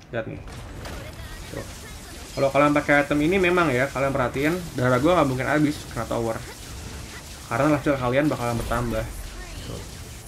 Lihat nih. Tuh. Kalau kalian pakai item ini memang ya, kalian perhatiin darah gue nggak mungkin habis kena tower. Karena lifesteal kalian bakalan bertambah. Tuh.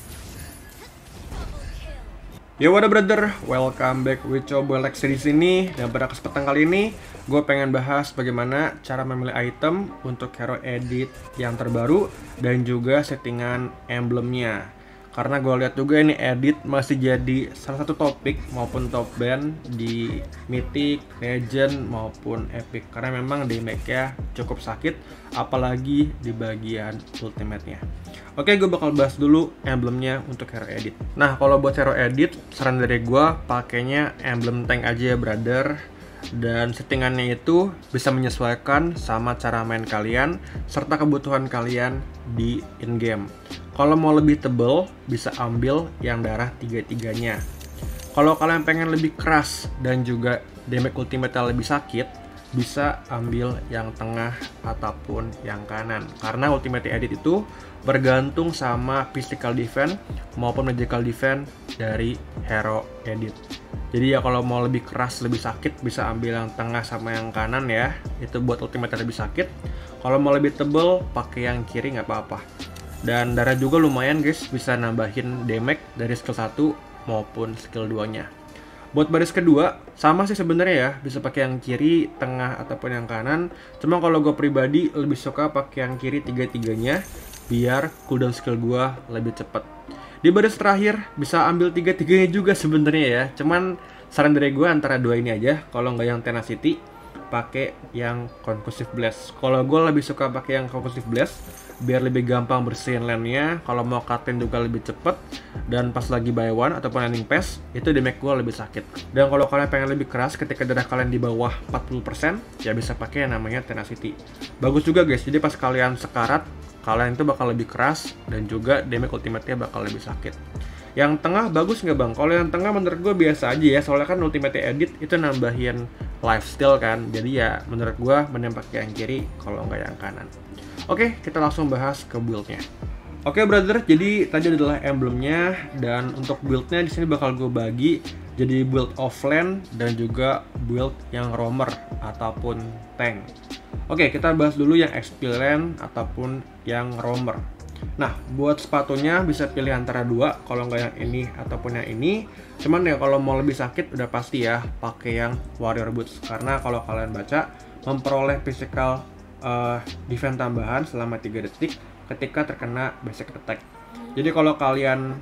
Yo, what up brother, welcome back with Coba Lex di sini. Dan pada kesempatan kali ini, gue pengen bahas bagaimana cara memilih item untuk hero edit yang terbaru dan juga settingan emblemnya. Karena gue lihat juga ini edit masih jadi salah satu topik maupun top band di Mythic, Legend maupun Epic. Karena memang damage-nya cukup sakit, apalagi di bagian ultimate-nya. Oke, gue bakal bahas dulu emblemnya untuk hero edit. Nah, kalau buat hero edit, saran dari gue pakainya emblem tank aja ya brother. Dan settingannya itu bisa menyesuaikan sama cara main kalian serta kebutuhan kalian di in-game. Kalau mau lebih tebel, bisa ambil yang darah tiga-tiganya. Kalau kalian pengen lebih keras dan juga damage ultimate lebih sakit, bisa ambil yang tengah ataupun yang kanan. Karena ultimate edit itu bergantung sama physical defense maupun magical defense dari hero edit. Jadi ya kalau mau lebih keras, lebih sakit, bisa ambil yang tengah sama yang kanan ya. Itu buat ultimate lebih sakit. Kalau mau lebih tebel, pakai yang kiri nggak apa-apa. Dan darah juga lumayan guys, bisa nambahin damage dari skill 1 maupun skill 2-nya. Buat baris kedua, sama sih sebenarnya ya, bisa pakai yang kiri, tengah, ataupun yang kanan. Cuma kalau gue pribadi lebih suka pakai yang kiri tiga-tiganya, biar cooldown skill gue lebih cepat. Di baris terakhir, bisa ambil tiga-tiganya juga sebenarnya ya. Cuman saran dari gue antara dua ini aja, kalau nggak yang Tenacity, pakai yang Concussive Blast. Kalau gue lebih suka pakai yang Concussive Blast, biar lebih gampang bersihin lane-nya. Kalau mau cutting juga lebih cepet, dan pas lagi buy one ataupun landing pass, itu damage gue lebih sakit. Dan kalau kalian pengen lebih keras ketika darah kalian di bawah 40%, ya bisa pakai yang namanya Tenacity. Bagus juga guys, jadi pas kalian sekarat, kalian itu bakal lebih keras dan juga damage ultimate-nya bakal lebih sakit. Yang tengah bagus nggak bang? Kalau yang tengah menurut gue biasa aja ya, soalnya kan ultimate edit itu nambahin lifesteal kan. Jadi ya menurut gue mending pakai yang kiri kalau nggak yang kanan. Oke, kita langsung bahas ke build-nya. Oke brother, jadi tadi adalah emblemnya, dan untuk build-nya di sini bakal gue bagi jadi build offlane dan juga build yang roamer ataupun tank. Oke, kita bahas dulu yang XP lane ataupun yang roamer. Nah, buat sepatunya bisa pilih antara dua, kalau nggak yang ini ataupun yang ini. Cuman ya kalau mau lebih sakit udah pasti ya pakai yang warrior boots, karena kalau kalian baca memperoleh physical defense tambahan selama 3 detik ketika terkena basic attack. Jadi kalau kalian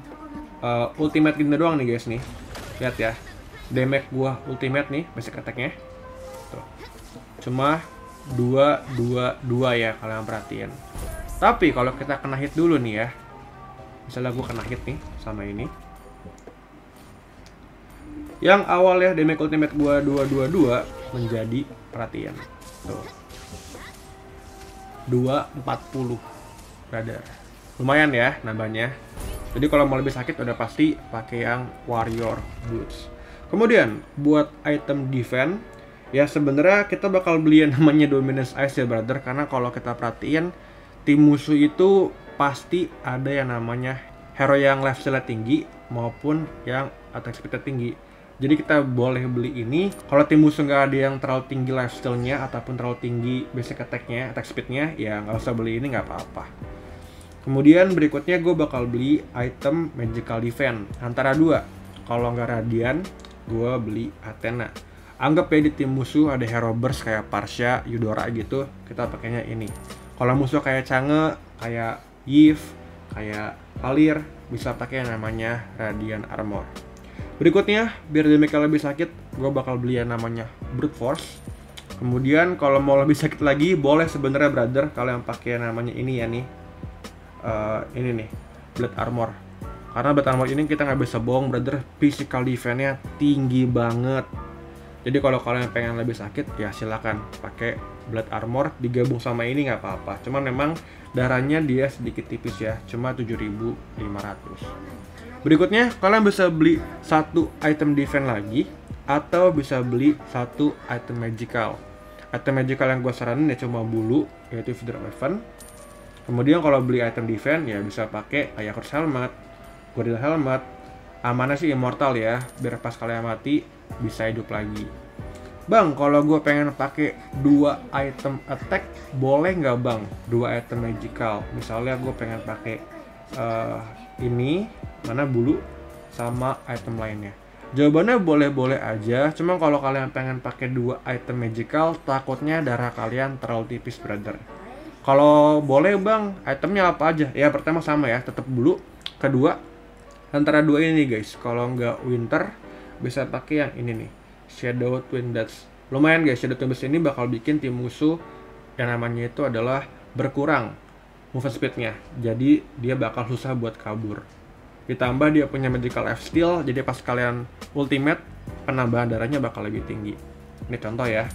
ultimate gini doang nih guys nih, lihat ya, damage gua ultimate nih basic attacknya tuh cuma 2 ya, kalian perhatiin. Tapi kalau kita kena hit dulu nih ya, misalnya gua kena hit nih sama ini, yang awalnya damage ultimate gua 222 menjadi, perhatian tuh 240 brother. Lumayan ya nambahnya. Jadi kalau mau lebih sakit udah pasti pakai yang warrior boots. Kemudian buat item defense ya, sebenarnya kita bakal beli yang namanya dominance ice ya brother, karena kalau kita perhatiin tim musuh itu pasti ada yang namanya hero yang lifesteal tinggi maupun yang attack speed tinggi. Jadi kita boleh beli ini. Kalau tim musuh nggak ada yang terlalu tinggi lifesteal-nya ataupun terlalu tinggi basic attack-nya, attack speed-nya, ya nggak usah beli ini, nggak apa-apa. Kemudian berikutnya gue bakal beli item magical defense antara dua. Kalau nggak Radiant, gue beli Athena. Anggap ya di tim musuh ada hero burst kayak Parsha, Eudora gitu, kita pakainya ini. Kalau musuh kayak Chang'e, kayak Yves, kayak Alir, bisa pakai yang namanya Radiant Armor. Berikutnya, biar damage lebih sakit, gue bakal beli yang namanya Brute Force. Kemudian kalau mau lebih sakit lagi, boleh sebenarnya brother kalau yang pakai yang namanya ini ya nih, ini nih, Blood Armor. Karena Blood Armor ini kita nggak bisa bohong brother, physical defense-nya tinggi banget. Jadi kalau kalian pengen lebih sakit, ya silakan pakai Blood Armor digabung sama ini nggak apa-apa. Cuman memang darahnya dia sedikit tipis ya, cuma 7.500. Berikutnya, kalian bisa beli satu item defense lagi, atau bisa beli satu item magical. Item magical yang gue saranin ya cuma bulu, yaitu Feather Weapon. Kemudian kalau beli item defense ya bisa pakai kayak Curse Helmet, Gorilla Helmet, Amannya sih immortal ya, biar pas kalian mati bisa hidup lagi. Bang, kalau gue pengen pakai 2 item attack, boleh nggak bang? 2 item magical. Misalnya gue pengen pakai ini, mana bulu, sama item lainnya. Jawabannya boleh-boleh aja, cuma kalau kalian pengen pakai 2 item magical, takutnya darah kalian terlalu tipis, brother. Kalau boleh bang, itemnya apa aja? Ya pertama sama ya, tetap bulu. Kedua, antara 2 ini guys, kalau nggak winter, bisa pakai yang ini nih, Shadow Twin Blades. Lumayan guys, Shadow Twin Blades ini bakal bikin tim musuh yang namanya itu adalah berkurang movement speednya, jadi dia bakal susah buat kabur. Ditambah dia punya magical F steal, jadi pas kalian ultimate, penambahan darahnya bakal lebih tinggi. Ini contoh ya.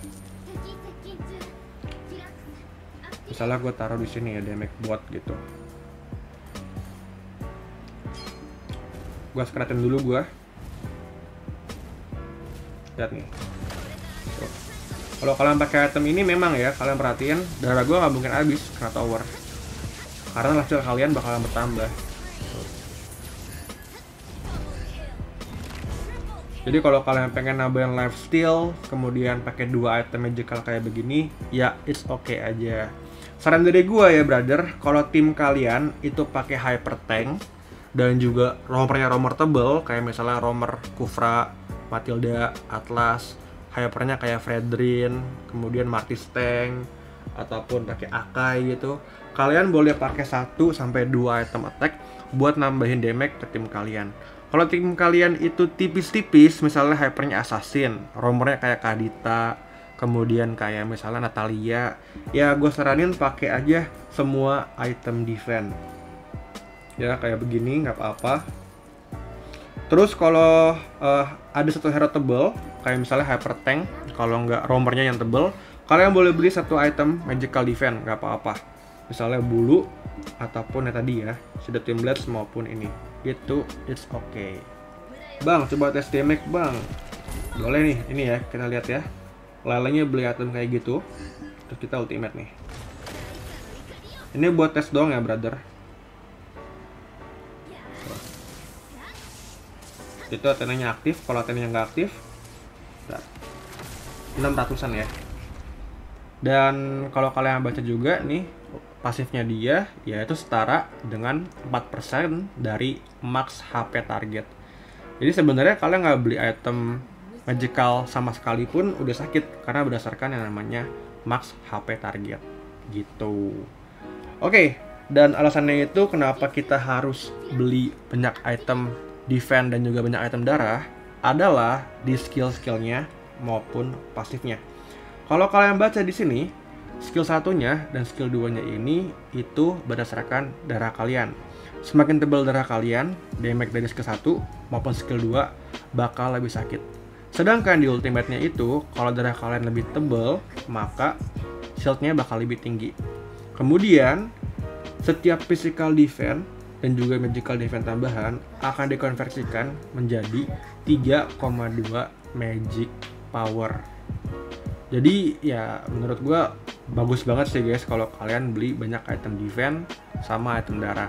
Misalnya gue taruh di sini ya, damage bot gitu. Gue sekretin dulu gue. Lihat nih. Tuh. Kalau kalian pakai item ini memang ya, kalian perhatiin darah gue nggak mungkin habis karena tower. Karena hasil kalian bakalan bertambah. Jadi kalau kalian pengen nambahin life steal, kemudian pakai 2 item magical kayak begini, ya it's okay aja. Saran dari gue ya brother, kalau tim kalian itu pakai hyper tank dan juga romernya romer tebel, kayak misalnya romer Kufra, Matilda, Atlas, hypernya kayak Fredrin, kemudian Martis tank, ataupun pakai Akai gitu, kalian boleh pakai 1-2 item attack buat nambahin damage ke tim kalian. Kalau tim kalian itu tipis-tipis, misalnya hypernya Assassin, romernya kayak Kadita, kemudian kayak misalnya Natalia, ya gue saranin pakai aja semua item defense. Ya kayak begini nggak apa-apa. Terus kalau ada satu hero tebel, kayak misalnya hyper tank, kalau nggak romernya yang tebel, kalian boleh beli 1 item magical defense, nggak apa-apa. Misalnya bulu, ataupun ya tadi ya, Shadow Twin Blades maupun ini. Itu it's okay. Bang, coba tes damage bang. Boleh nih, ini ya, kita lihat ya. Lelenya beli item kayak gitu. Terus kita ultimate nih. Ini buat tes doang ya brother. Itu Athenanya aktif, kalau Athenanya nggak aktif 600an ya. Dan kalau kalian baca juga nih, pasifnya dia yaitu setara dengan 4% dari max HP target. Jadi sebenarnya kalian nggak beli item magical sama sekali pun udah sakit, karena berdasarkan yang namanya max HP target gitu. Oke, dan alasannya itu kenapa kita harus beli banyak item defense dan juga banyak item darah adalah di skill-skillnya maupun pasifnya. Kalau kalian baca di sini, skill 1-nya dan skill 2-nya ini itu berdasarkan darah kalian. Semakin tebal darah kalian, damage dari skill 1 maupun skill 2 bakal lebih sakit. Sedangkan di ultimate-nya itu, kalau darah kalian lebih tebal, maka shield-nya bakal lebih tinggi. Kemudian, setiap physical defense dan juga magical defense tambahan akan dikonversikan menjadi 3,2 magic power. Jadi ya menurut gua bagus banget sih guys kalau kalian beli banyak item defense sama item darah.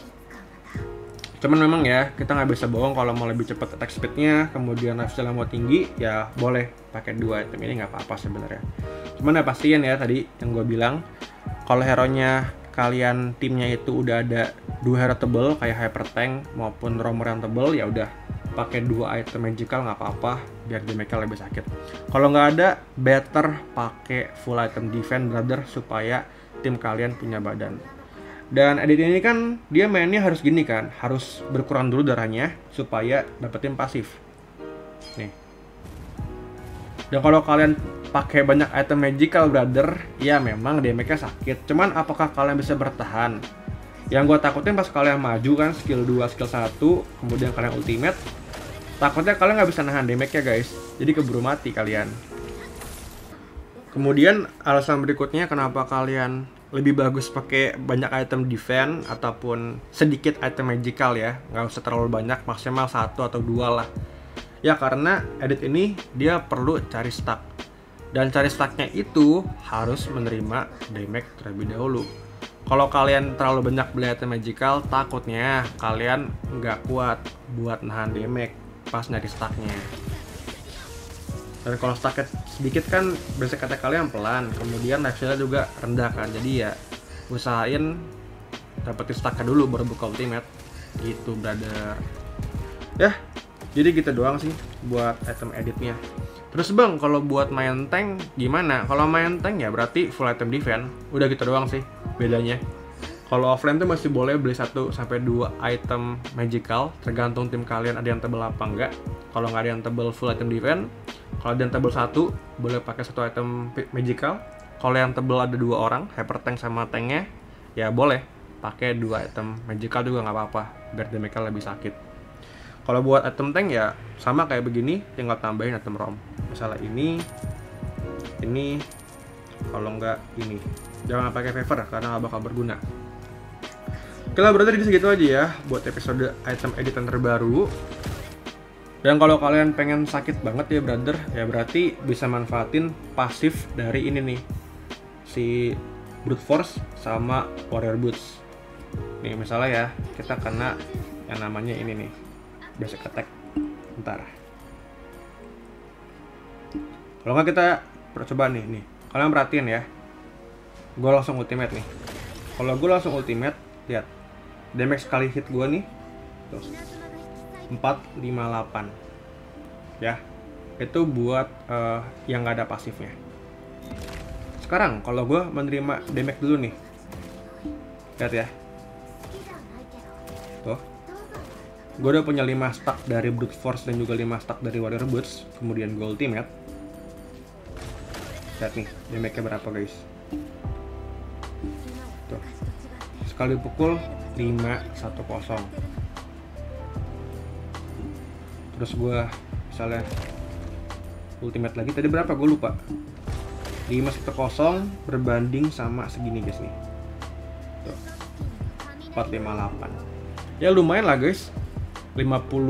Cuman memang ya kita nggak bisa bohong, kalau mau lebih cepat attack speednya, kemudian lifesteal mau tinggi, ya boleh pakai 2 item ini, nggak apa-apa sebenarnya. Cuman ya pastiin ya tadi yang gue bilang, kalau hero-nya kalian timnya itu udah ada 2 hero tebel kayak hyper tank maupun romer yang tebel, ya udah pakai 2 item magical nggak apa-apa biar damage-nya lebih sakit. Kalau nggak ada, better pakai full item defense brother supaya tim kalian punya badan. Dan edit ini kan dia mainnya harus gini kan, harus berkurang dulu darahnya supaya dapetin pasif. Nih. Dan kalau kalian pakai banyak item magical brother, ya memang damage-nya sakit. Cuman apakah kalian bisa bertahan? Yang gue takutin pas kalian maju kan skill 2, skill 1, kemudian kalian ultimate, takutnya kalian nggak bisa nahan damage-nya guys. Jadi keburu mati kalian. Kemudian alasan berikutnya kenapa kalian lebih bagus pakai banyak item defense ataupun sedikit item magical ya, nggak usah terlalu banyak, maksimal 1 atau 2 lah. Ya karena edit ini dia perlu cari stack, dan cari stacknya itu harus menerima damage terlebih dahulu. Kalau kalian terlalu banyak beli item magical, takutnya kalian nggak kuat buat nahan damage pas nyari stacknya. Dan kalau stacknya sedikit kan basic attack kalian pelan, kemudian lifesteal juga rendah kan. Jadi ya usahain dapetin stacknya dulu baru buka ultimate gitu, brother. Ya, jadi gitu doang sih buat item editnya. Terus bang, kalau buat main tank gimana? Kalau main tank ya berarti full item defense. Udah gitu doang sih bedanya. Kalau offline tuh masih boleh beli 1-2 item magical, tergantung tim kalian ada yang tebel apa enggak. Kalau nggak ada yang tebel full item defense, kalau ada yang tebel 1, boleh pakai 1 item magical. Kalau yang tebel ada 2 orang, hyper tank sama tanknya, ya boleh pakai 2 item magical juga nggak apa-apa, biar damage-nya lebih sakit. Kalau buat item tank ya sama kayak begini, tinggal tambahin item ROM. Misalnya ini, kalau nggak ini. Jangan pakai favor karena nggak bakal berguna. Oke lah brother, jadi segitu aja ya buat episode item editan terbaru. Dan kalau kalian pengen sakit banget ya brother, ya berarti bisa manfaatin pasif dari ini nih, si Brute Force sama Warrior Boots. Nih misalnya ya, kita kena yang namanya ini nih, basic attack. Bentar. Kalau nggak kita coba nih, kalian perhatiin ya, gue langsung ultimate nih. Kalau gue langsung ultimate, lihat damage sekali hit gue nih tuh 458 ya, itu buat yang nggak ada pasifnya. Sekarang kalau gue menerima damage dulu nih, lihat ya tuh, gue udah punya 5 stack dari Brute Force dan juga 5 stack dari Warrior Boots, kemudian gue ultimate. Lihat nih damage-nya berapa guys tuh, sekali pukul 510. Terus gue misalnya ultimate lagi, tadi berapa gue lupa, 510 berbanding sama segini guys nih tuh, 458. Ya lumayan lah guys, 50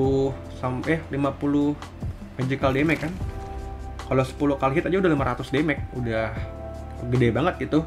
magical damage kan. Kalau 10 kali hit aja udah 500 damage, udah gede banget gitu.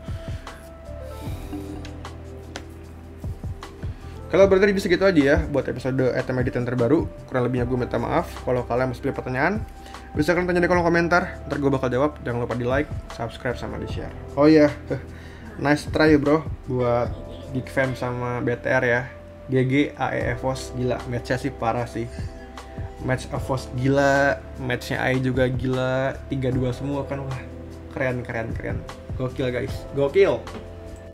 Kalau berarti di segitu aja ya buat episode item editan terbaru. Kurang lebihnya gue minta maaf. Kalau kalian masih punya pertanyaan, bisa kalian tanya di kolom komentar, ntar gue bakal jawab. Jangan lupa di like, subscribe, sama di share. Oh iya, nice try bro buat Geek Fam sama BTR ya. GG AE EVOS, gila matchnya sih parah sih. Match EVOS gila, matchnya AE juga gila, 3-2 semua kan. Wah keren. Gokil guys, gokil.